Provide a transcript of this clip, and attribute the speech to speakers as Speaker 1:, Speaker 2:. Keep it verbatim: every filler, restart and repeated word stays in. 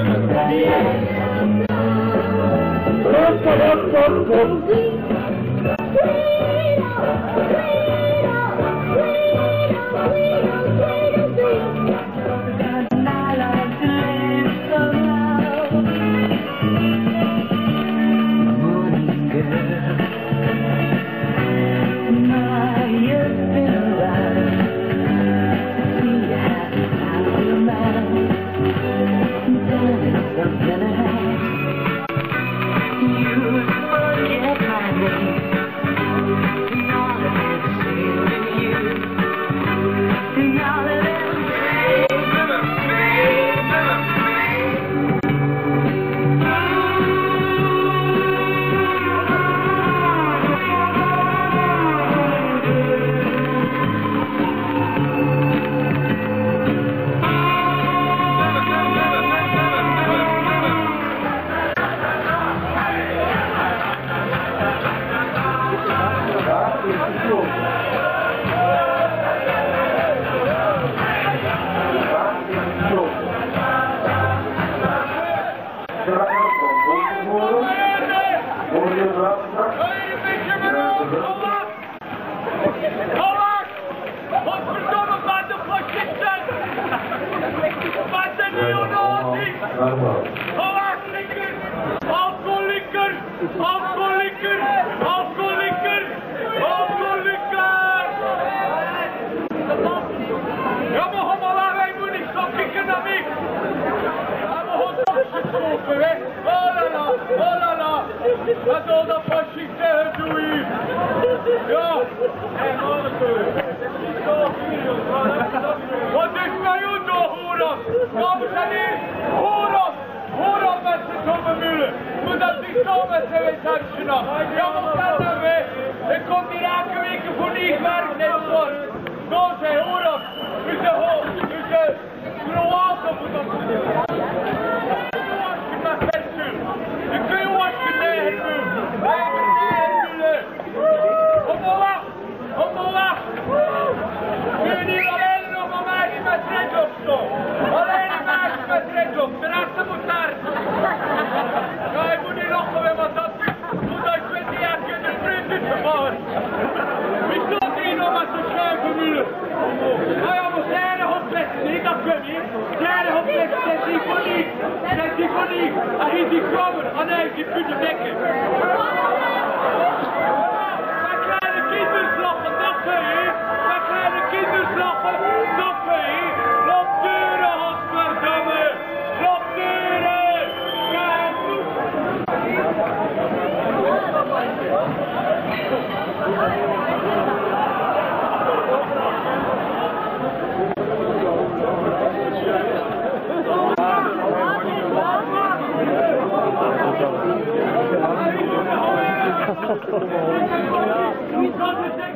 Speaker 1: Alcoholieker! Alcoholieker! Alcoholieker! Alcoholieker! Ja, maar kom maar aan, wij moeten niet zo kicken naar mij. Ja, maar goed, dat is het kopen, hè. Oh la la, oh la la. Wat al dat fascisten doen hier. Ja, en manneken. Wat is bij u toch, hoeras? Dames en heren, hoeras! Hoeras met z'n domme mulen. Moet dat niet zo met z'n wetenschappen nog. Ja, maar wat dan weer? Ik kom hier elke week voor niet werk, net voor. Zo zijn hoeras. U zegt hoog, u zegt Kroaten moet dat doen. Was je maar vesten. Je kunt je was je tegen doen. Wij hebben tegen mulen. Kom maar wacht. Kom maar wacht. Kun je niet alleen nog maar meisje met red op zo. Alleen een meisje met red op. De rest moet daar. Ja, ik moet niet lachen weer, want dat moet uit twintig jaar de sprint uitgegaan. Wie stond hier nog met zo'n schuiven mulen? Nou ja, maar zijnig opletten, niet dat kun je. Zijnig opletten, zet die voor niet. Zet die voor niet. En hier die vrouwen, en hij die pute dekken. Met kleine kinders lachen, dat kun je. Met kleine kinders lachen, dat kun je. Loop deuren, godverdomme. Loop deuren. Kijk. Wie